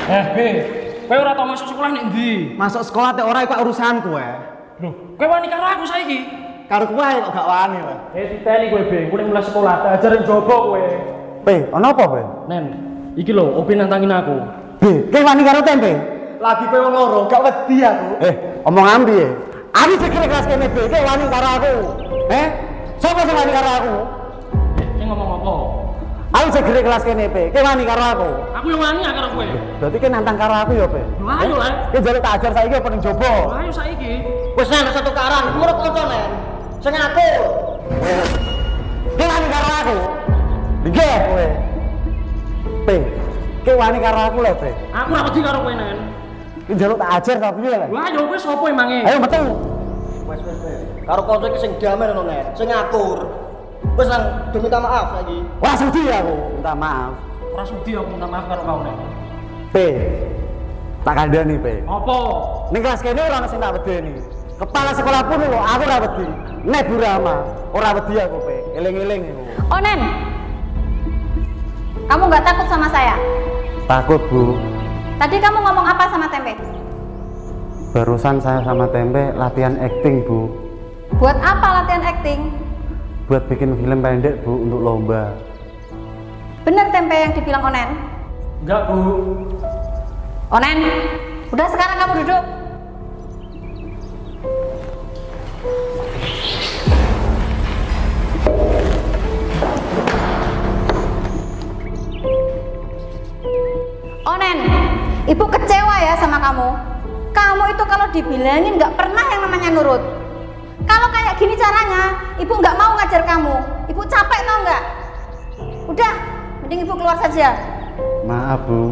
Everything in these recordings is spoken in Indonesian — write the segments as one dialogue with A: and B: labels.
A: B, kowe ora tau masuk sekolah nek ndi?
B: Masuk sekolah teh ora iku urusan kowe.
A: Lho, kowe wani karo aku saiki.
B: Karo kowe kok gak wani kowe.
A: Titeni kowe B, kowe mulai sekolah tak ajarin jopo kowe.
B: P, ono apa kowe?
A: Nen, iki lho, Obi nantangin aku.
B: B, kowe wani karo tempe? Lagi kowe wong loro, gak wedi aku. Omong ambi ya. Aku dikira kelas kene B, kowe wani karo aku. Sopo sing wani karo aku?
A: Sing ngomong apa?
B: Aku segere kelas kene P, kowe wani karo aku.
A: Aku yang wani karo kowe.
B: Berarti kowe nantang karo aku ya, P?
A: Lho ayo lah.
B: Kowe njaluk tak ajar saiki apa ning jopo?
A: Lho ayo saiki.
B: Wis nek satu karan, menurut kanca nen. Sing atur. Kowe wani karo aku. Nggih kowe. P, kowe wani karo aku lho, P.
A: Aku ora wedi karo kowe nen.
B: Kowe njaluk tak ajar ta piye lho?
A: Lho ayo kowe sapa emange?
B: Ayo metu.
C: Wes. Karo kanca iki sing damai ngono nek, sing ngatur. Wes nang do minta maaf lagi.
B: Wah sudi aku, minta maaf.
A: Ora sudi aku minta maaf karo kau nen.
B: P. Tak kandhani, P.
A: Apa?
B: Ning kelas kene ora ono sing tak wedeni. Kepala sekolah pun lho, aku ora wedi. Nek Bu Rama, ora wedi aku, P. Eling-eling aku.
D: Onen, kamu nggak takut sama saya?
B: Takut, Bu.
D: Tadi kamu ngomong apa sama Tempe?
B: Barusan saya sama Tempe latihan acting, Bu.
D: Buat apa latihan acting?
B: Buat bikin film pendek, Bu, untuk lomba.
D: Bener Tempe yang dibilang Onen?
A: Enggak, Bu.
D: Onen, udah sekarang kamu duduk. Onen, ibu kecewa ya sama kamu. Kamu itu kalau dibilangin nggak pernah yang namanya nurut. Kalau kayak gini caranya, ibu nggak mau ngajar kamu. Ibu capek tau nggak? Udah, mending ibu keluar saja.
B: Maaf, Bu.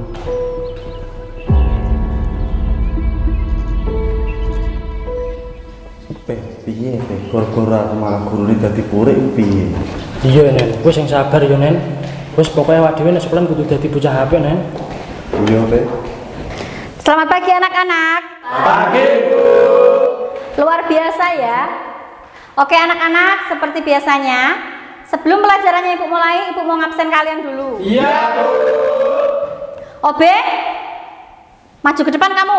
B: Piye, gara-gara aku malah gurune dadi purik piye?
A: Iya, Nen. Wis sing sabar ya, Nen. Wis pokoke awak dhewe nek sekolah kudu dadi bocah apik, Nen.
B: Iya, Pe.
D: Selamat pagi anak-anak.
A: Pagi, Bu.
D: Luar biasa ya. Oke anak-anak, seperti biasanya, sebelum pelajarannya ibu mulai, ibu mau ngabsen kalian dulu.
A: Iya, Bu.
D: Obe, maju ke depan kamu.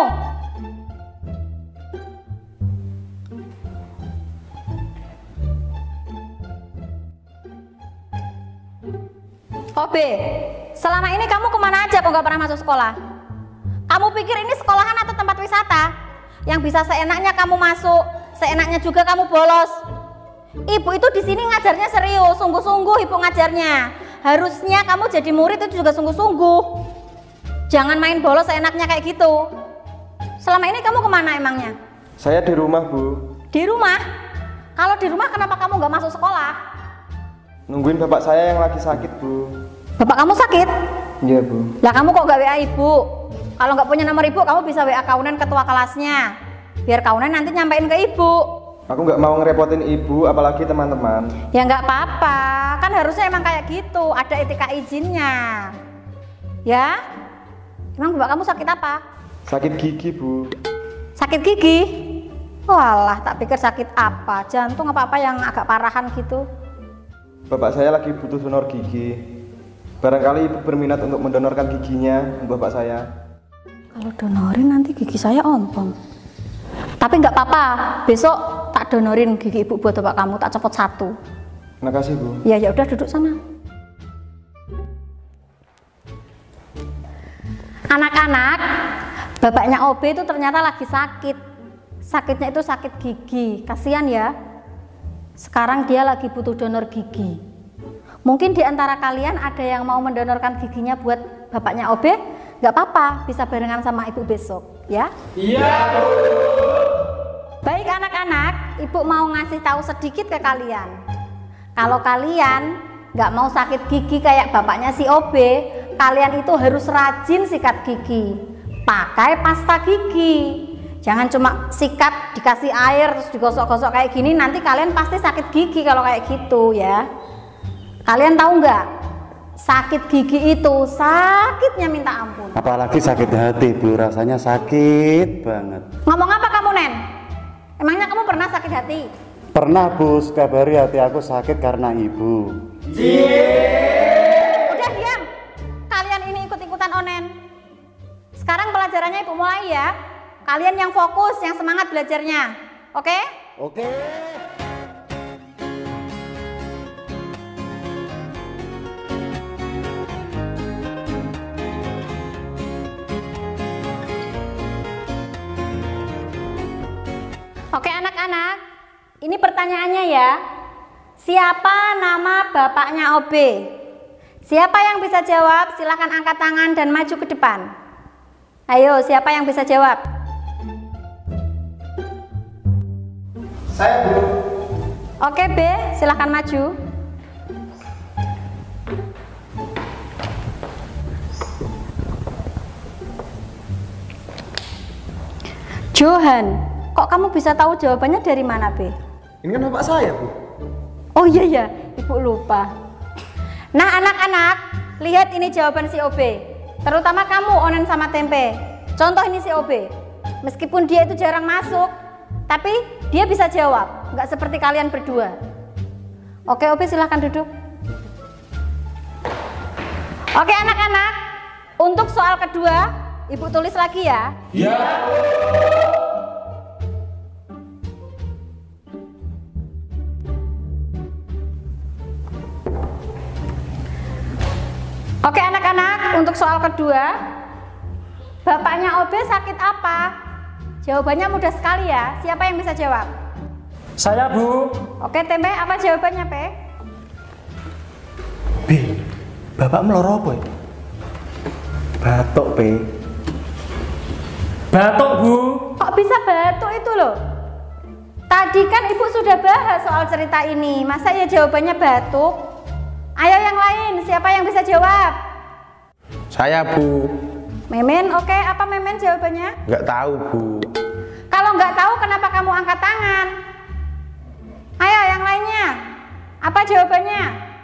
D: Obe, selama ini kamu kemana aja kok nggak pernah masuk sekolah? Kamu pikir ini sekolahan atau tempat wisata? Yang bisa seenaknya kamu masuk, seenaknya juga kamu bolos. Ibu itu di sini ngajarnya serius, sungguh-sungguh ibu ngajarnya. Harusnya kamu jadi murid itu juga sungguh-sungguh. Jangan main bolos seenaknya kayak gitu. Selama ini kamu kemana emangnya?
C: Saya di rumah, Bu.
D: Di rumah? Kalau di rumah kenapa kamu nggak masuk sekolah?
C: Nungguin bapak saya yang lagi sakit, Bu.
D: Bapak kamu sakit?
C: Iya, Bu.
D: Lah kamu kok nggak WA ibu? Kalau nggak punya nomor ibu, kamu bisa WA Kaunen ketua kelasnya. Biar Kaunen nanti nyampein ke ibu.
C: Aku nggak mau ngerepotin ibu, apalagi teman-teman.
D: Ya nggak apa-apa, kan harusnya emang kayak gitu, ada etika izinnya. Ya? Emang bapak kamu sakit apa?
C: Sakit gigi, Bu.
D: Sakit gigi? Walah, tak pikir sakit apa, jantung apa-apa yang agak parahan gitu.
C: Bapak saya lagi butuh donor gigi. Barangkali ibu berminat untuk mendonorkan giginya untuk bapak saya.
D: Kalau donorin nanti gigi saya ompong. Tapi nggak apa-apa, besok tak donorin gigi ibu buat bapak kamu, tak copot 1.
C: Terima kasih, Bu.
D: Ya ya udah duduk sana. Anak-anak, bapaknya OB itu ternyata lagi sakit. Sakitnya itu sakit gigi. Kasihan ya. Sekarang dia lagi butuh donor gigi. Mungkin di antara kalian ada yang mau mendonorkan giginya buat bapaknya OB? Nggak apa-apa, bisa barengan sama ibu besok, ya?
A: Iya, Bu.
D: Baik anak-anak, ibu mau ngasih tahu sedikit ke kalian. Kalau kalian nggak mau sakit gigi kayak bapaknya si OB, kalian itu harus rajin sikat gigi. Pakai pasta gigi. Jangan cuma sikat dikasih air terus digosok-gosok kayak gini, nanti kalian pasti sakit gigi kalau kayak gitu ya. Kalian tahu nggak? Sakit gigi itu sakitnya minta ampun.
B: Apalagi sakit hati, Bu. Rasanya sakit banget.
D: Ngomong apa kamu, Nen? Emangnya kamu pernah sakit hati?
B: Pernah, Bu. Setiap hari hati aku sakit karena ibu.
D: Udah diam. Kalian ini ikut-ikutan Onen. pelajarannya Ibu mulai ya. Kalian yang fokus, yang semangat belajarnya. Oke?
B: Oke.
D: Oke anak-anak, ini pertanyaannya ya. Siapa nama bapaknya OB? Siapa yang bisa jawab? Silahkan angkat tangan dan maju ke depan. Ayo, siapa yang bisa jawab?
C: Saya, Bu.
D: Oke B, silahkan maju. Johan, kok kamu bisa tahu jawabannya dari mana B?
C: Ini kan bapak saya, Bu.
D: Oh iya ya, Ibu lupa. Nah anak-anak, lihat ini jawaban si OB. Terutama kamu Onen sama Tempe. Contoh ini si OB. Meskipun dia itu jarang masuk, tapi dia bisa jawab. Nggak seperti kalian berdua. Oke OB, silahkan duduk. Oke anak-anak, untuk soal kedua, Ibu tulis lagi ya.
A: Iya.
D: Oke anak-anak, untuk soal kedua, bapaknya OB sakit apa? Jawabannya mudah sekali ya. Siapa yang bisa jawab?
A: Saya, Bu.
D: Oke Tempe, apa jawabannya Pe?
C: B. Bapak meloro apa? Batuk, P.
A: Batuk, Bu.
D: Kok bisa batuk itu loh? Tadi kan Ibu sudah bahas soal cerita ini. Masa ya jawabannya batuk? Ayo yang lain, siapa yang bisa jawab?
E: Saya, Bu.
D: Memen, oke, apa Memen jawabannya?
E: Nggak tahu, Bu.
D: Kalau nggak tahu kenapa kamu angkat tangan? Ayo yang lainnya, apa jawabannya?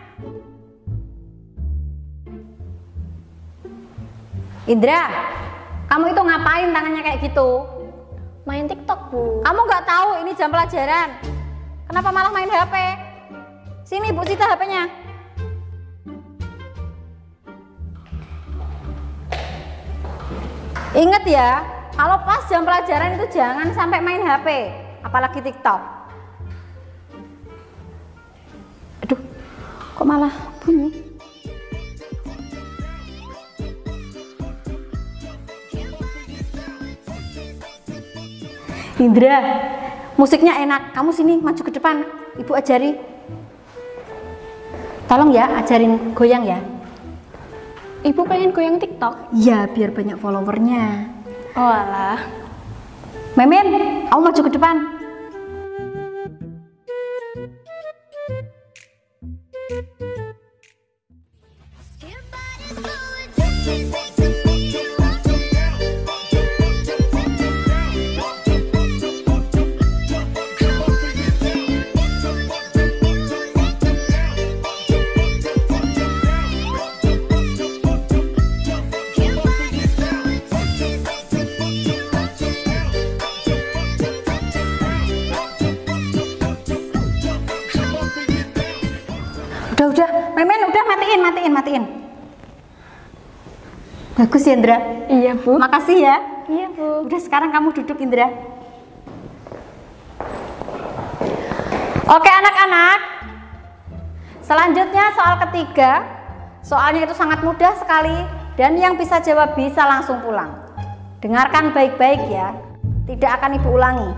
D: Indra, kamu itu ngapain tangannya kayak gitu?
F: Main TikTok, Bu.
D: Kamu nggak tahu ini jam pelajaran. Kenapa malah main HP? Sini Bu Sita HP-nya. Ingat ya, kalau pas jam pelajaran itu jangan sampai main HP, apalagi TikTok. Aduh, kok malah bunyi? Indra, musiknya enak. Kamu sini, maju ke depan. Ibu ajari. Tolong ya, ajarin goyang ya.
F: Ibu pengen goyang TikTok?
D: Iya, biar banyak followernya.
F: Oh alah.
D: Memen, kamu maju ke depan. Udah, Memen, udah matiin. Bagus ya, Indra?
F: Iya, Bu.
D: Makasih ya.
F: Iya, Bu.
D: Udah, sekarang kamu duduk, Indra. Oke, anak-anak. Selanjutnya soal ketiga. Soalnya itu sangat mudah sekali dan yang bisa jawab bisa langsung pulang. Dengarkan baik-baik ya. Tidak akan Ibu ulangi.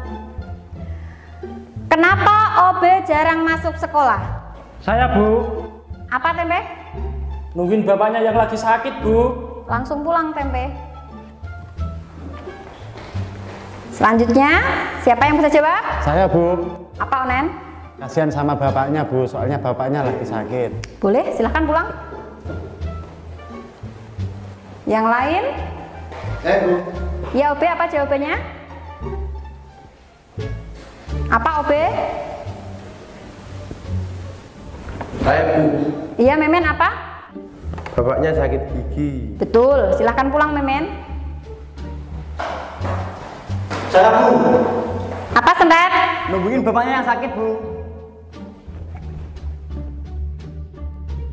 D: Kenapa OB jarang masuk sekolah?
A: Saya, Bu.
D: Apa Tempe?
A: Nungguin bapaknya yang lagi sakit, Bu.
D: Langsung pulang Tempe. Selanjutnya, siapa yang bisa jawab?
B: Saya, Bu.
D: Apa Onen?
B: Kasihan sama bapaknya, Bu. Soalnya bapaknya lagi sakit.
D: Boleh, silahkan pulang. Yang lain?
C: Saya, Bu.
D: Ya OB, apa jawabannya? Apa OB?
E: Saya, Bu.
D: Iya Memen, apa?
E: Bapaknya sakit gigi.
D: Betul, silahkan pulang Memen.
C: Saya, Bu.
D: Apa Sendet?
B: Nungguin bapaknya yang sakit, Bu.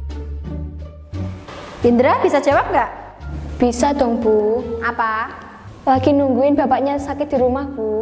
D: Indra bisa jawab nggak?
F: Bisa dong, Bu.
D: Apa?
F: Lagi nungguin bapaknya sakit di rumah, Bu.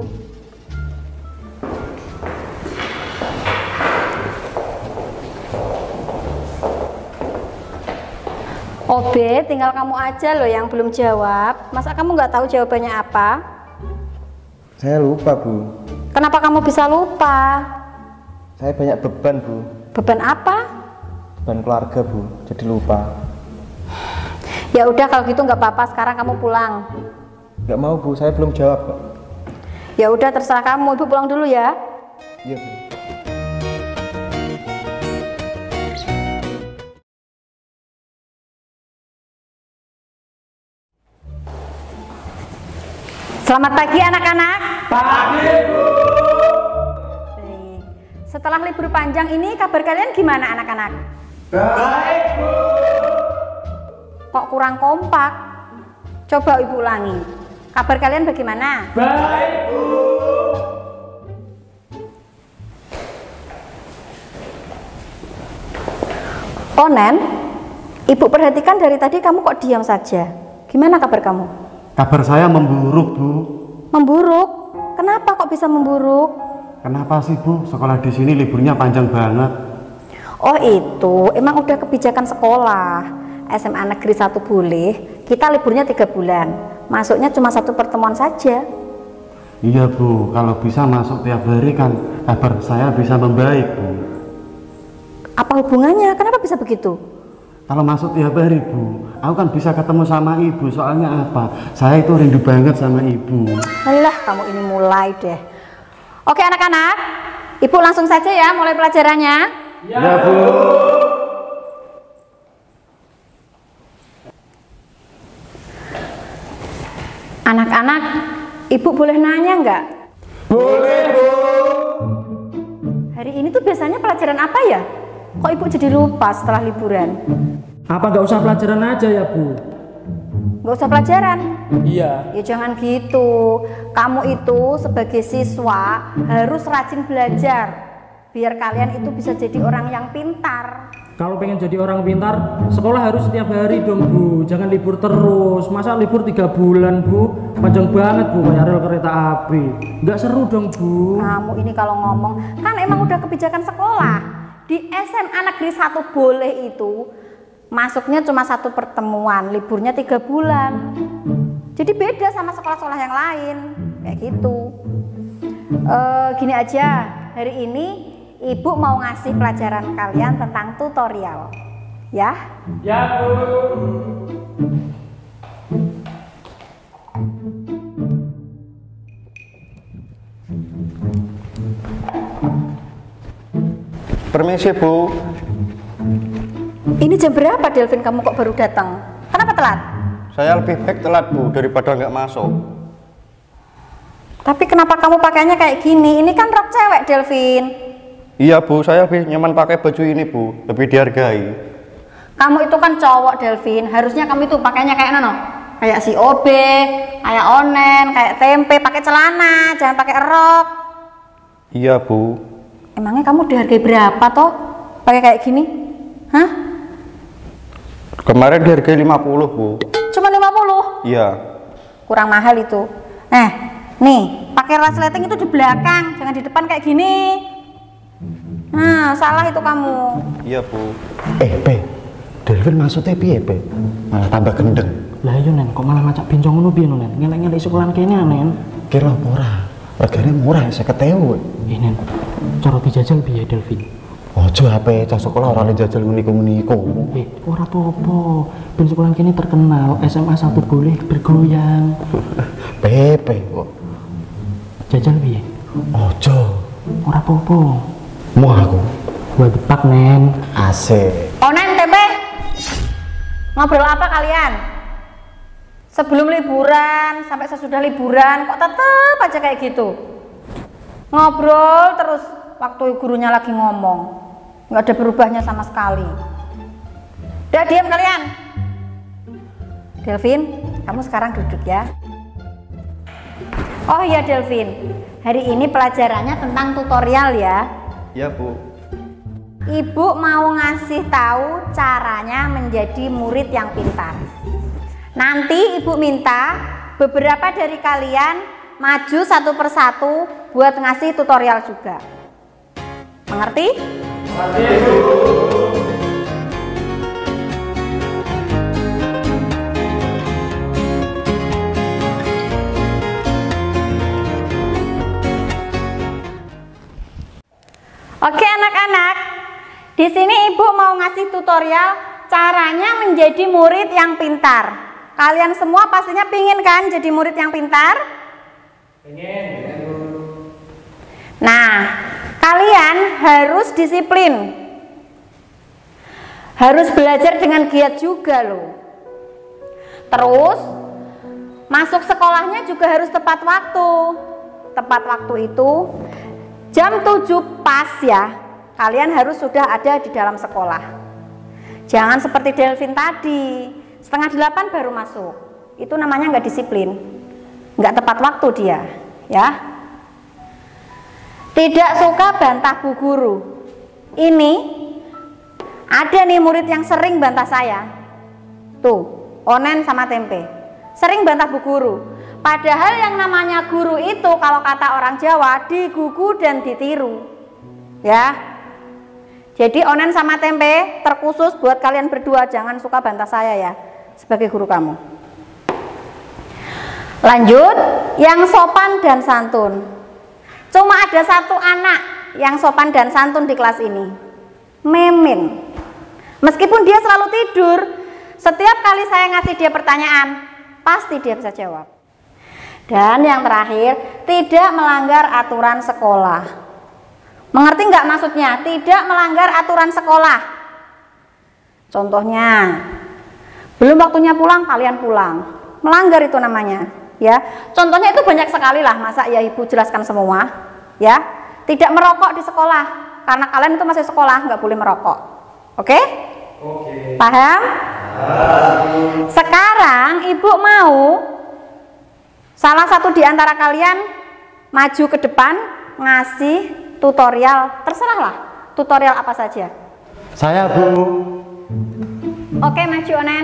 D: Obe, tinggal kamu aja loh yang belum jawab. Masa kamu nggak tahu jawabannya apa?
C: Saya lupa, Bu.
D: Kenapa kamu bisa lupa?
C: Saya banyak beban, Bu.
D: Beban apa?
C: Beban keluarga, Bu. Jadi lupa.
D: Ya udah kalau gitu nggak apa-apa. Sekarang kamu pulang.
C: Nggak mau, Bu. Saya belum jawab kok.
D: Ya udah terserah kamu. Ibu pulang dulu ya.
C: Iya, Bu.
D: Selamat pagi anak-anak. Pagi, Bu. Baik. Setelah libur panjang ini kabar kalian gimana anak-anak? Baik, Bu. Kok kurang kompak? Coba Ibu ulangi. Kabar kalian bagaimana? Baik, Bu. Oh, Nen. Ibu perhatikan dari tadi kamu kok diam saja. Gimana kabar kamu?
B: Kabar saya memburuk, Bu.
D: Memburuk? Kenapa kok bisa memburuk?
B: Kenapa sih, Bu? Sekolah di sini liburnya panjang banget.
D: Oh itu, emang udah kebijakan sekolah. SMA Negeri 1 boleh, kita liburnya 3 bulan. Masuknya cuma 1 pertemuan saja.
B: Iya, Bu. Kalau bisa masuk tiap hari kan kabar saya bisa membaik, Bu.
D: Apa hubungannya? Kenapa bisa begitu?
B: Kalau masuk tiap hari, Bu, aku kan bisa ketemu sama Ibu. Soalnya apa? Saya itu rindu banget sama Ibu.
D: Alah, kamu ini mulai deh. Oke anak-anak, Ibu langsung saja ya mulai pelajarannya.
B: Ya, Bu.
D: Anak-anak, Ibu boleh nanya nggak?
E: Boleh, Bu.
D: Hari ini tuh biasanya pelajaran apa ya? Kok Ibu jadi lupa setelah liburan?
A: Apa nggak usah pelajaran aja ya, Bu?
D: Nggak usah pelajaran?
A: Iya.
D: Ya jangan gitu. Kamu itu sebagai siswa harus rajin belajar. Biar kalian itu bisa jadi orang yang pintar.
A: Kalau pengen jadi orang pintar, sekolah harus setiap hari dong, Bu. Jangan libur terus. Masa libur 3 bulan, Bu? Panjang banget, Bu, kayak rel kereta api. Nggak seru dong, Bu.
D: Kamu ini kalau ngomong, kan emang udah kebijakan sekolah. Di SMA Negeri 1 boleh itu masuknya cuma 1 pertemuan, liburnya 3 bulan. Jadi beda sama sekolah-sekolah yang lain, kayak gitu. Gini aja, hari ini Ibu mau ngasih pelajaran kalian tentang tutorial, ya?
A: Ya, Bu.
E: Permisi, Bu.
D: Ini jam berapa, Delvin? Kamu kok baru datang? Kenapa telat?
E: Saya lebih baik telat, Bu, daripada nggak masuk.
D: Tapi kenapa kamu pakainya kayak gini? Ini kan rok cewek, Delvin.
E: Iya, Bu, saya lebih nyaman pakai baju ini, Bu. Lebih dihargai.
D: Kamu itu kan cowok, Delvin. Harusnya kamu itu pakainya kayak Nono. Kayak si Obe, kayak Onen, kayak Tempe, pakai celana, jangan pakai rok.
E: Iya, Bu.
D: Emangnya kamu dihargai berapa toh? Pakai kayak gini? Hah?
E: Kemarin dihargai 50, Bu.
D: Cuma 50?
E: Iya.
D: Kurang mahal itu. Nih, pakai resleting itu di belakang, jangan di depan kayak gini. Nah, salah itu kamu.
E: Iya, Bu.
B: Be, Delvin maksudnya piye, Be? Malah tambah gendeng.
A: Lah iya, Nen, kok malah macak bencong ngono piye, Nen? Ngelek-ngelek sekolahan kene, Nen.
B: Kira murah. Regane murah, 50.000.
A: Nen, cara dijajal piye, Delvin?
B: Ojo HP cah sekolah ora jajal uniku-uniku.
A: Ora apa-apa. Ben sekolahan kene terkenal, SMA 1 boleh bergoyang.
B: Pepe kok.
A: Jajal piye?
B: Ojo.
A: Ora apa-apa.
B: Mau aku.
A: Gua depak, Nen.
B: Asik.
D: Onen, Tempe. Ngobrol apa kalian? Sebelum liburan, sampai sesudah liburan, kok tetep aja kayak gitu? Ngobrol terus waktu gurunya lagi ngomong. Nggak ada berubahnya sama sekali. Udah diam kalian. Delvin, kamu sekarang duduk ya. Oh iya Delvin, hari ini pelajarannya tentang tutorial ya.
E: Iya, Bu.
D: Ibu mau ngasih tahu caranya menjadi murid yang pintar. Nanti Ibu minta beberapa dari kalian maju satu persatu buat ngasih tutorial juga. Mengerti? Oke anak-anak, di sini ibu mau ngasih tutorial caranya menjadi murid yang pintar. Kalian semua pastinya pingin kan jadi murid yang pintar? Pingin. Nah, kalian harus disiplin. Harus belajar dengan giat juga loh. Terus, masuk sekolahnya juga harus tepat waktu. Tepat waktu itu jam 7 pas ya, kalian harus sudah ada di dalam sekolah. Jangan seperti Delvin tadi, setengah 8 baru masuk. Itu namanya nggak disiplin, nggak tepat waktu dia, ya. Tidak suka bantah bu guru. Ini ada nih murid yang sering bantah saya. Tuh, Onen sama Tempe. Sering bantah bu guru. Padahal yang namanya guru itu kalau kata orang Jawa digugu dan ditiru. Ya. Jadi Onen sama Tempe terkhusus buat kalian berdua, jangan suka bantah saya ya sebagai guru kamu. Lanjut, yang sopan dan santun. Cuma ada satu anak yang sopan dan santun di kelas ini. Memin. Meskipun dia selalu tidur, setiap kali saya ngasih dia pertanyaan, pasti dia bisa jawab. Dan yang terakhir, tidak melanggar aturan sekolah. Mengerti nggak maksudnya? Tidak melanggar aturan sekolah. Contohnya, belum waktunya pulang, kalian pulang. Melanggar itu namanya. Ya, contohnya itu banyak sekali lah. Masa ya ibu jelaskan semua? Ya, tidak merokok di sekolah. Karena kalian itu masih sekolah, nggak boleh merokok. Oke? Oke. Paham? Sekarang ibu mau salah satu di antara kalian maju ke depan ngasih tutorial, terserah lah, tutorial apa saja.
B: Saya Bu.
D: Oke, maju Onen.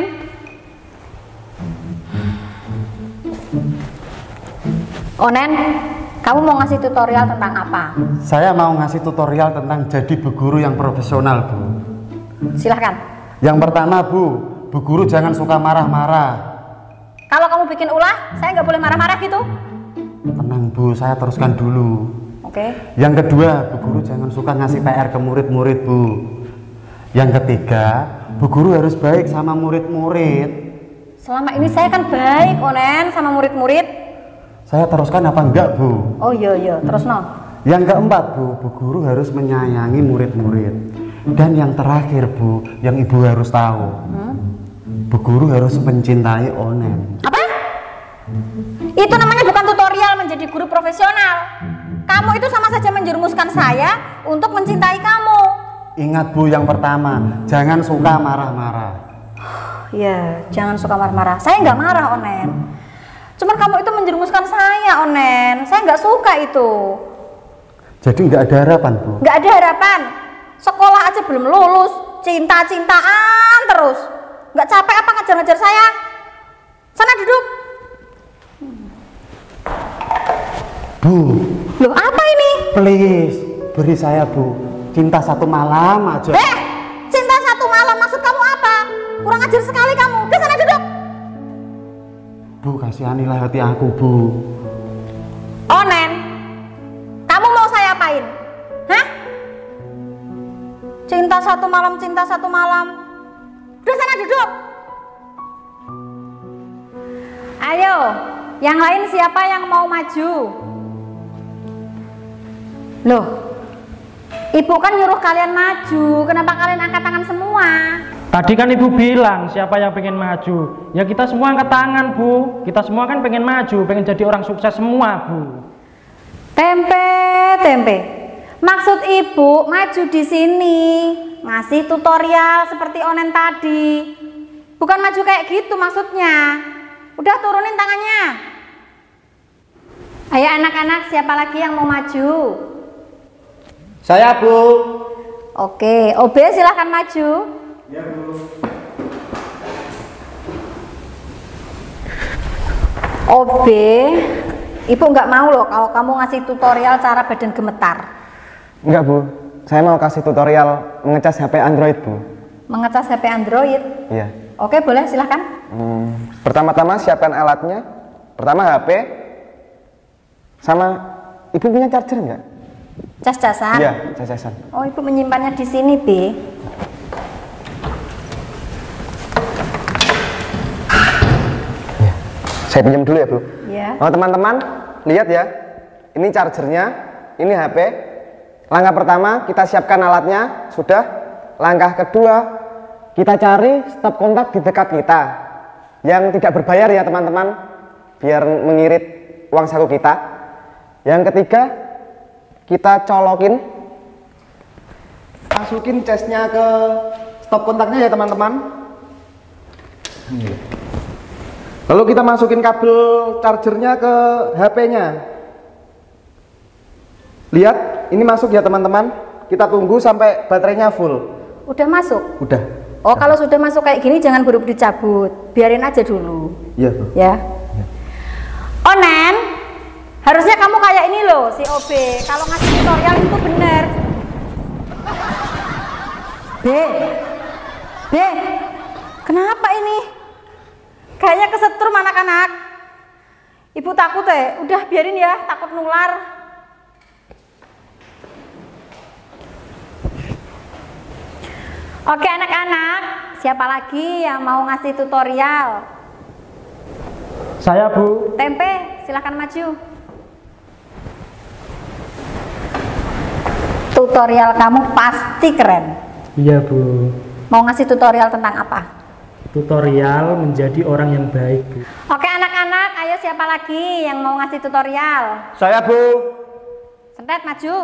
D: Onen, kamu mau ngasih tutorial tentang apa?
B: Saya mau ngasih tutorial tentang jadi bu guru yang profesional Bu.
D: Silahkan.
B: Yang pertama Bu guru jangan suka marah-marah.
D: Kalau kamu bikin ulah, saya nggak boleh marah-marah gitu.
B: Tenang Bu, saya teruskan dulu.
D: Oke.
B: Yang kedua, Bu guru jangan suka ngasih PR ke murid-murid Bu. Yang ketiga, Bu guru harus baik sama murid-murid.
D: Selama ini saya kan baik Onen sama murid-murid.
B: Saya teruskan apa enggak Bu?
D: Oh iya, terus no.
B: Yang keempat Bu guru harus menyayangi murid-murid. Dan yang terakhir Bu, yang ibu harus tahu, Bu guru harus mencintai Onen.
D: Apa? Itu namanya bukan tutorial menjadi guru profesional. Kamu itu sama saja menjerumuskan saya untuk mencintai kamu.
B: Ingat Bu, yang pertama, jangan suka marah-marah.
D: Ya, jangan suka marah-marah. Saya nggak marah Onen. Cuman kamu itu menjerumuskan saya Onen. Saya nggak suka itu.
B: Jadi nggak ada harapan Bu?
D: Nggak ada harapan. Sekolah aja belum lulus, cinta-cintaan terus. Nggak capek apa ngejar-ngejar saya? Sana duduk.
B: Bu.
D: Loh apa ini?
B: Please, beri saya Bu. Cinta satu malam aja.
D: Cinta satu malam maksud kamu apa? Kurang ajar sekali kamu. Udah sana duduk.
B: Bu, kasihanilah hati aku Bu.
D: Onen, kamu mau saya apain? Hah? Cinta satu malam, cinta satu malam. Udah sana duduk. Ayo, yang lain siapa yang mau maju? Loh, ibu kan nyuruh kalian maju. Kenapa kalian angkat tangan semua?
A: Tadi kan ibu bilang siapa yang pengen maju. Ya kita semua angkat tangan Bu. Kita semua kan pengen maju, pengen jadi orang sukses semua Bu.
D: Tempe. Maksud ibu maju di sini ngasih tutorial seperti Onen tadi. Bukan maju kayak gitu maksudnya. Udah turunin tangannya. Ayo anak-anak, siapa lagi yang mau maju?
E: Saya Bu.
D: Oke, OB silahkan maju.
C: Ya Bu.
D: OB, ibu nggak mau loh kalau kamu ngasih tutorial cara badan gemetar.
B: Enggak Bu, saya mau kasih tutorial mengecas HP Android Bu.
D: Mengecas HP Android?
B: Iya.
D: Oke, boleh, silahkan.
B: Pertama-tama siapkan alatnya. Pertama HP, sama ibu punya charger nggak?
D: Cas-casan?
B: Iya, cas-casan.
D: Oh, ibu menyimpannya di sini, B.
B: Ya. Saya pinjam dulu ya Bu.
D: Ya.
B: Oh teman-teman, lihat ya. Ini chargernya, ini HP. Langkah pertama kita siapkan alatnya, sudah. Langkah kedua kita cari stop kontak di dekat kita yang tidak berbayar ya teman-teman, biar mengirit uang saku kita. Yang ketiga kita colokin, masukin casnya ke stop kontaknya ya teman-teman. Lalu kita masukin kabel chargernya ke HP-nya. Lihat, ini masuk ya teman-teman. Kita tunggu sampai baterainya full.
D: Udah masuk?
B: Udah.
D: Oh, kalau sudah masuk kayak gini jangan buru-buru dicabut. Biarin aja dulu.
B: Iya Bu.
D: Ya. Oh, Nen. Harusnya kamu kayak ini loh, si OB. Kalau ngasih tutorial itu bener. B. B. Kenapa ini? Kayaknya kesetrum anak-anak. Ibu takut udah biarin ya, takut nular. Oke anak-anak, siapa lagi yang mau ngasih tutorial?
A: Saya Bu.
D: Tempe, silahkan maju. Tutorial kamu pasti keren.
A: Iya Bu.
D: Mau ngasih tutorial tentang apa?
A: Tutorial menjadi orang yang baik Bu.
D: Oke anak-anak, ayo siapa lagi yang mau ngasih tutorial?
B: Saya Bu.
D: Sendet maju.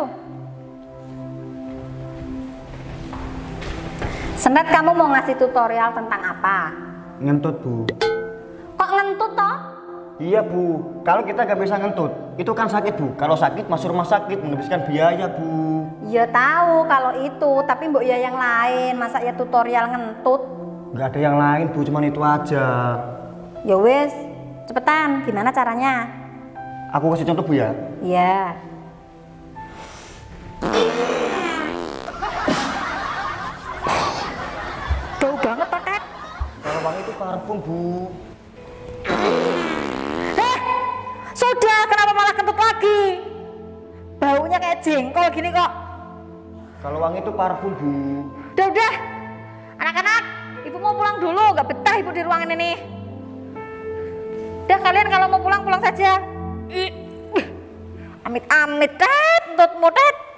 D: Sendet, kamu mau ngasih tutorial tentang apa?
B: Ngentut Bu.
D: Kok ngentut toh?
B: Iya Bu, kalau kita nggak bisa ngentut, itu kan sakit Bu. Kalau sakit masuk rumah sakit, menghabiskan biaya Bu.
D: Ya tahu kalau itu, tapi mbok ya yang lain. Masa ya tutorial ngentut?
B: Nggak ada yang lain Bu, cuman itu aja.
D: Ya wes, cepetan. Gimana caranya?
B: Aku kasih contoh Bu ya.
D: Iya. Bau banget paket.
B: Kalau wangi itu parfum Bu.
D: Sudah, kenapa malah kentut lagi? Baunya kayak jengkol gini kok.
B: Kalau wangi itu parfum Bu.
D: Udah. Anak-anak, ibu mau pulang dulu. Gak betah ibu di ruangan ini. Udah, kalian kalau mau pulang, pulang saja. Amit-amit, tet, tut, mutet.